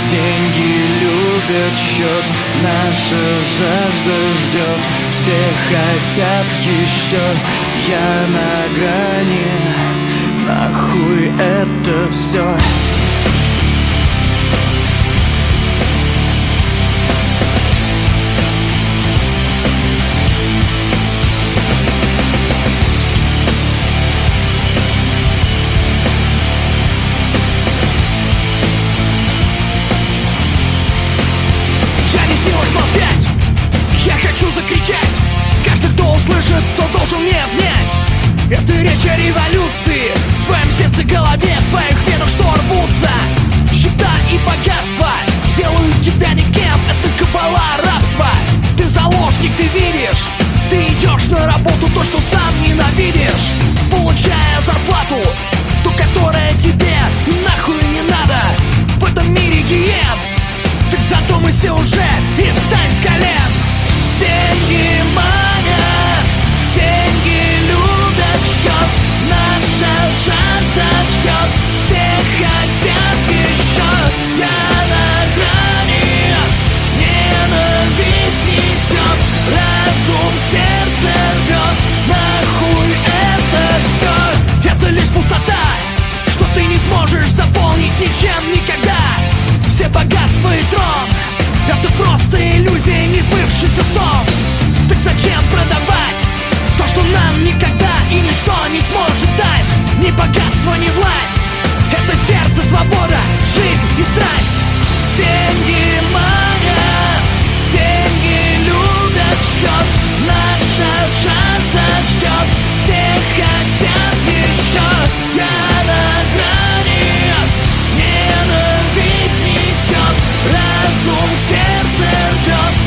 Деньги любят счет, наша жажда ждет. Все хотят еще, я на грани. Нахуй это все? Я хочу закричать. Каждый, кто услышит, тот должен мне внять. Это речь о революции. В твоем сердце, голове, в твоих венах что рвутся. Счета и богатство сделают тебя никем. Это кабала рабства. Ты заложник, ты видишь. Ты идешь на работу, то, что сам ненавидишь, получая зарплату, ту, которая тебе нахуй не надо. В этом мире гиен. Так задумайся уже и встань с колен. Деньги манят, деньги любят счет. Наша жажда ждет, все хотят еще. Я на грани, ненависть гнетет, разум сердце рвет. Нахуй это все? Это лишь пустота, что ты не сможешь заполнить ничем никогда. Все богатства и трон — это просто иллюзия, не сбывшийся сон. Так зачем продавать то, что нам никогда и ничто не сможет дать? Ни богатство, ни власть. Это сердце, свобода, жизнь и страсть. Деньги манят, деньги любят счет. Наша жажда ждет, все хотят еще. Я на грани, ненависть гнетет, разум сердце рвет.